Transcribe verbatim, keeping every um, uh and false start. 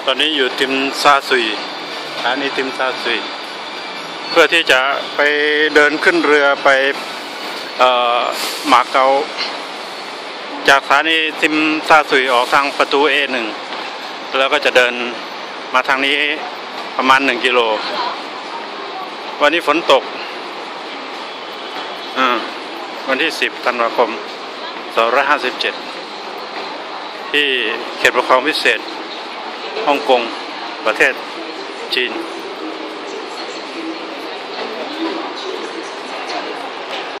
ตอนนี้อยู่ติมซาซุยสถานีติมซาซุยเพื่อที่จะไปเดินขึ้นเรือไปหมาเกาจากสถานีติมซาซุยออกทางประตู เอ หนึ่ง แล้วก็จะเดินมาทางนี้ประมาณหนึ่งกิโลวันนี้ฝนตกวันที่สิบธันวาคมสองพันห้าร้อยห้าสิบเจ็ดที่เขตปกครองพิเศษฮ่องกงประเทศจีน